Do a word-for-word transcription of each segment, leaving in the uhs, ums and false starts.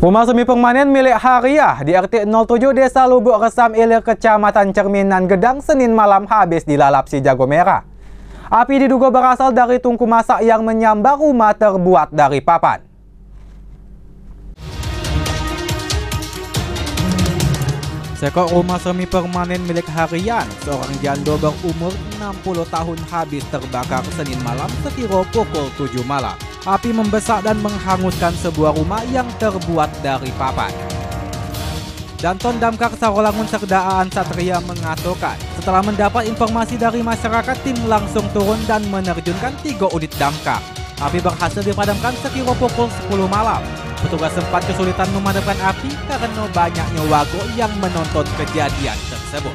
Rumah semi permanen milik Hariah di R T nol tujuh Desa Lubuk Resam Ilir, Kecamatan Cerminan, Gedang, Senin malam habis dilalap si jago merah. Api diduga berasal dari tungku masak yang menyambar rumah terbuat dari papan. Sekor rumah semi permanen milik Harian, seorang janda berumur enam puluh tahun, habis terbakar Senin malam sekira pukul tujuh malam. Api membesar dan menghanguskan sebuah rumah yang terbuat dari papan. Danton Damkar Sarolangun Serdaan Satria mengatakan, setelah mendapat informasi dari masyarakat, tim langsung turun dan menerjunkan tiga unit damkar. Api berhasil dipadamkan sekira pukul sepuluh malam. Petugas sempat kesulitan memadamkan api karena banyaknya warga yang menonton kejadian tersebut.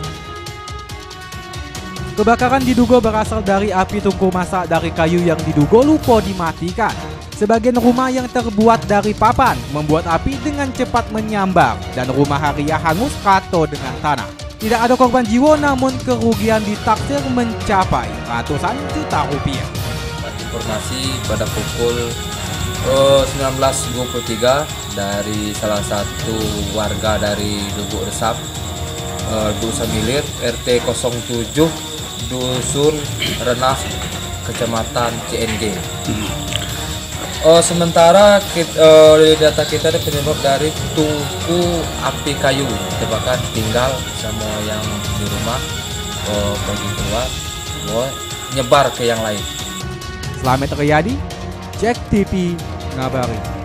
Kebakaran diduga berasal dari api tungku masak dari kayu yang diduga lupa dimatikan. Sebagian rumah yang terbuat dari papan membuat api dengan cepat menyambar dan rumah Hariah hangus rata dengan tanah. Tidak ada korban jiwa, namun kerugian ditaksir mencapai ratusan juta rupiah. Informasi pada pukul uh, sembilan belas dua puluh tiga dari salah satu warga dari Lubuk Resam, uh, Dusun Ilir, R T nol tujuh, Dusun Renaf, Kecamatan C N G. Hmm. Uh, sementara kita, uh, data kita ada penyebab dari tungku api kayu terbakar, tinggal semua yang di rumah uh, pergi keluar, uh, nyebar ke yang lain. Slamet Riyadi, Jack T V, ngabari.